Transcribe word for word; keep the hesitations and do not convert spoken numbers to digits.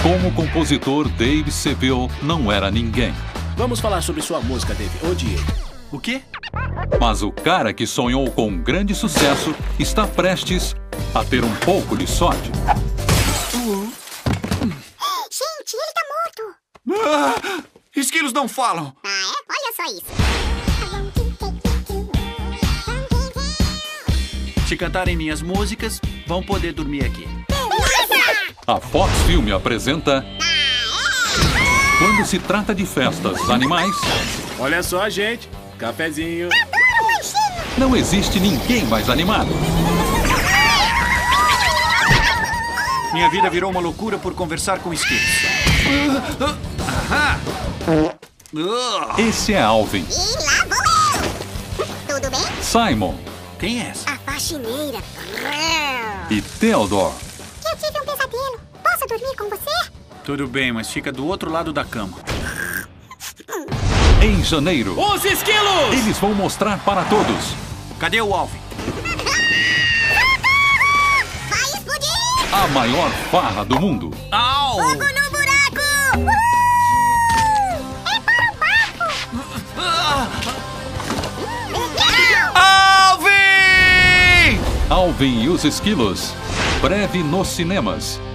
Como compositor, Dave Seville não era ninguém. Vamos falar sobre sua música, Dave. Odiei. O quê? Mas o cara que sonhou com um grande sucesso está prestes a ter um pouco de sorte. Gente, ele tá morto. Ah, esquilos não falam. Ah, é? Olha só isso. Se cantarem minhas músicas, vão poder dormir aqui. A Fox Film apresenta... Quando se trata de festas animais, Olha só, gente. Cafezinho. não existe ninguém mais animado. Minha vida virou uma loucura por conversar com esquilos. Esse é Alvin. E lá vou eu. Tudo bem? Simon Quem é essa? A faxineira. e Theodore. Eu tive um pesadelo. Posso dormir com você? Tudo bem, mas fica do outro lado da cama. Em janeiro, Os esquilos! eles vão mostrar para todos Cadê o Alvin? Vai explodir! a maior farra do mundo. Au! Fogo no buraco! Uhul! É para o barco! Legal! Alvin! Alvin e os Esquilos. Breve nos cinemas.